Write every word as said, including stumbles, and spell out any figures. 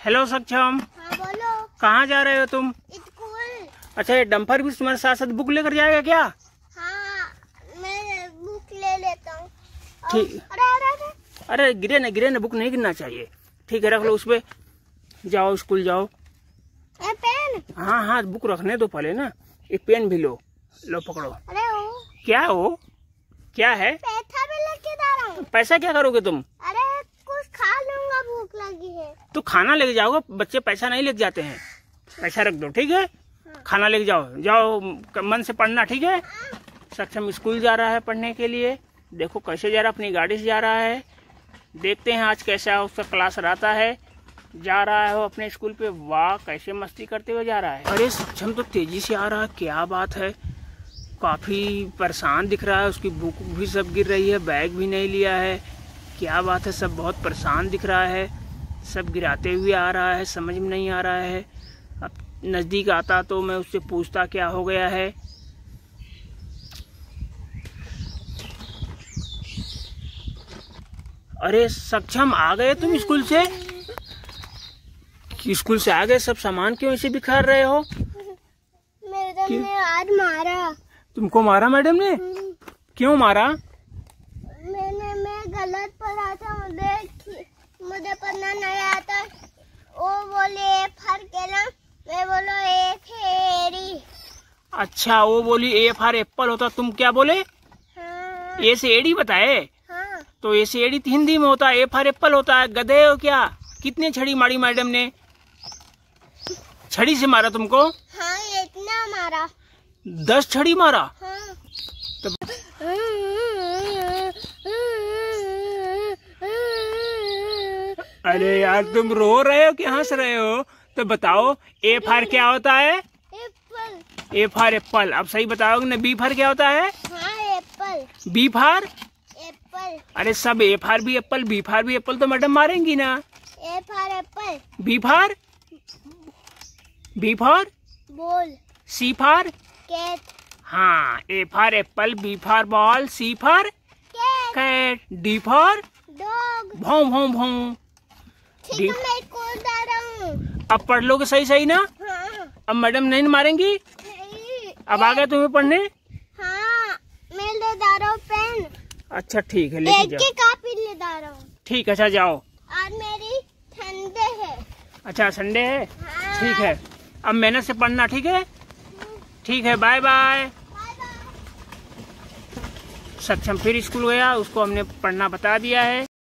Hello सक्षम। हाँ बोलो। कहाँ जा रहे हो तुम? स्कूल। अच्छा, ये डम्फर भी तुम्हारे साथ साथ बुक लेकर जाएगा क्या? हाँ, मैं बुक ले लेता हूँ। ठीक। अरे अरे अरे अरे गिरे ना गिरे ना, बुक नहीं गिरना चाहिए। ठीक है, रख लो उस पे। जाओ स्कूल जाओ। A, pen. हाँ हाँ, बुक रखने दो पहले ना। एक पेन भी लो। लो पकड़ो। अरे वो क्या हो? क्या है? पैसा भी लेके जा रहा हूँ। पैसा क्या करोगे तुम? अरे कुछ खा लूंगा, भूख लगी है। तो खाना लेके जाओगे, बच्चे पैसा नहीं लेके जाते हैं। पैसा रख दो, ठीक है। हाँ। खाना लेके जाओ। जाओ मन से पढ़ना, ठीक है। सक्षम स्कूल जा रहा है पढ़ने के लिए। देखो कैसे जा रहा है, अपनी गाड़ी से जा रहा है। देखते हैं आज कैसा उसका क्लास रहता है। जा रहा है वो अपने स्कूल पे। वाह, कैसे मस्ती करते हुए जा रहा है। अरे सक्षम तो तेजी से आ रहा है, क्या बात है। काफी परेशान दिख रहा है, उसकी बुक भी सब गिर रही है, बैग भी नहीं लिया है। क्या बात है, सब बहुत परेशान दिख रहा है। सब गिराते हुए आ रहा है, समझ में नहीं आ रहा है। अब नजदीक आता तो मैं उससे पूछता क्या हो गया है। अरे सक्षम, आ गए तुम स्कूल से? स्कूल से आ गए, सब सामान क्यों ऐसे बिखर रहे हो? मैडम ने आज मारा। तुमको मारा मैडम ने? क्यों मारा? मैंने मैं गलत पढ़ा था, मुझे मुझे पढ़ना नहीं आता। वो बोले ए फॉर केला, मैं बोलो ए फेरी। अच्छा, वो बोली ए फॉर एप्पल होता, तुम क्या बोले? हाँ। ए से एडी बताए? हाँ। तो ए से एडी हिंदी में होता है, ए फॉर एप्पल होता है। गधे हो क्या? कितने छड़ी मारी मैडम ने? छड़ी से मारा तुमको? हाँ, इतना मारा। दस छड़ी मारा? हाँ। तो... अरे यार, तुम रो रहे हो कि हंस रहे हो? तो बताओ, ए फॉर क्या होता है? एप्पल। A for apple. अब सही बताओगे ना। बी फॉर क्या होता है? हाँ, एप्पल। B for apple. अरे सब ए फॉर भी एप्पल, बी फॉर भी एप्पल तो मैडम मारेंगी ना। A for apple. B for B for ball. C for cat. हाँ, A for apple, B for ball, C for cat. Cat, D for dog. भौं भौं भौं। ठीक है, मैं स्कूल जा रहा हूँ। अब पढ़ लोगे सही सही ना? हाँ। अब मैडम नहीं मारेंगी? नहीं। अब आ गए तुम्हें पढ़ने? हाँ, मैं ले जा रहा हूँ पेन। अच्छा ठीक है, लेके एक जाओ। की कॉपी ले जा रहा हूँ। ठीक है, अच्छा जाओ। आज मेरी संडे है। अच्छा संडे है? हाँ। ठीक है, अब मेहनत से पढ़ना, ठीक है। ठीक है, बाय बाय। Bye bye. सक्षम फिर स्कूल गया, उसको हमने पढ़ना बता दिया है।